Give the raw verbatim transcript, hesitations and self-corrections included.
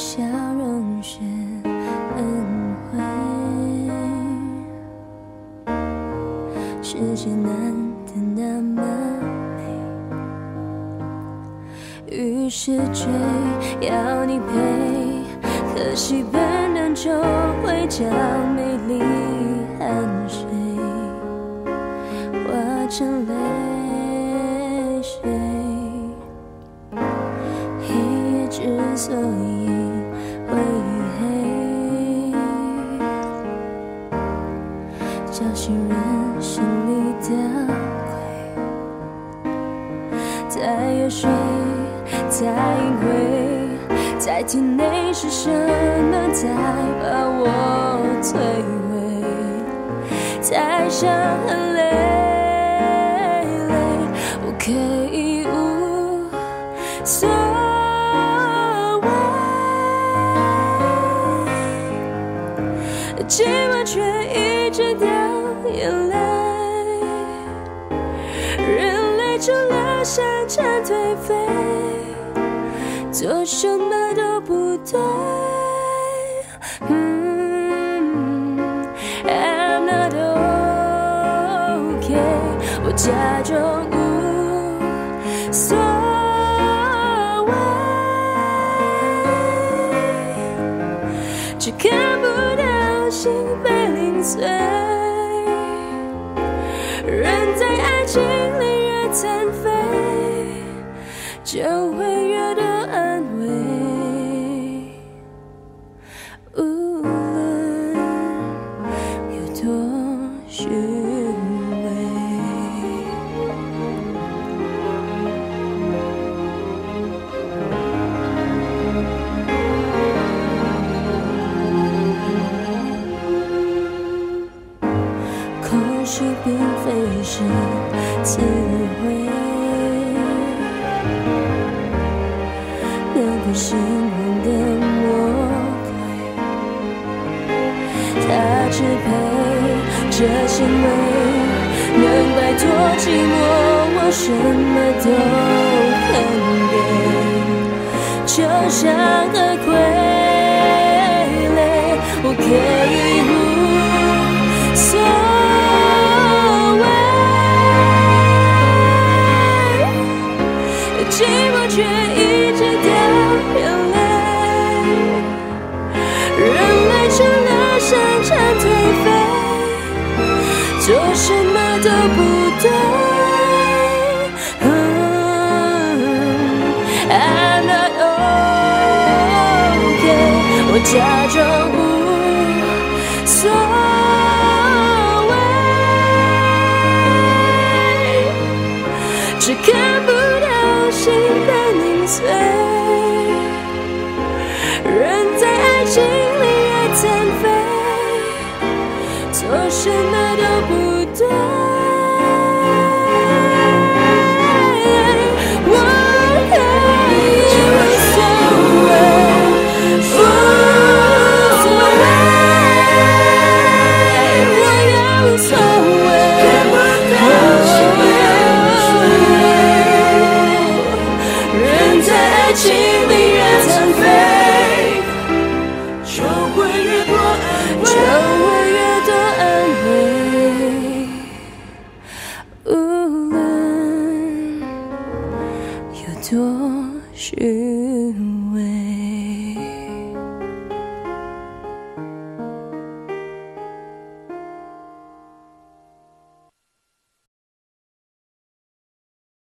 笑容是恩惠，世界难得那么美，于是追要你陪，可惜本能就会将美丽汗水化成泪水。黑夜之所以会黑，叫醒人心里的鬼，在游说，在隐晦，在体内是什么在把我摧毁？太伤痕累累，我可以无所谓，今晚却一直掉眼泪，人类除了向前颓废，做什么都不对。嗯 I'm not okay， 我假装无所谓，只看不到心被零碎。人在爱情里越残废，就会越多安慰，无论有多虚伪。空虚并非是词汇，能够形容的魔鬼，它支配这行为，能摆脱寂寞，我什么都肯给，就像个傀儡，我可以无所谓，寂寞却一直掉眼泪，人类除了向前颓废，做什么都不对。I'm not okay， 我假装无所谓，只看不到心被凝碎。人在爱情里越残废，做什么都不对。我可以无所谓，无所谓，我也无所谓。人在爱情里越残废，就会越多安慰，就会越多安慰，无论有多虚伪。